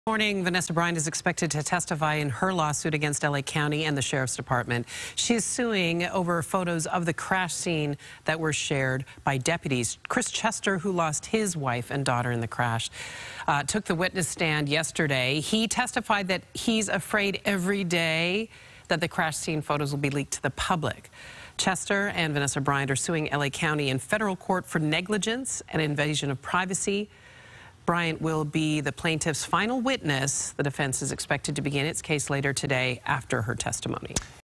Morning, Vanessa Bryant is expected to testify in her lawsuit against LA County and the Sheriff's Department. She is suing over photos of the crash scene that were shared by deputies. Chris Chester, who lost his wife and daughter in the crash, took the witness stand yesterday. He testified that he's afraid every day that the crash scene photos will be leaked to the public. Chester and Vanessa Bryant are suing LA County in federal court for negligence and invasion of privacy. Bryant will be the plaintiff's final witness. The defense is expected to begin its case later today after her testimony.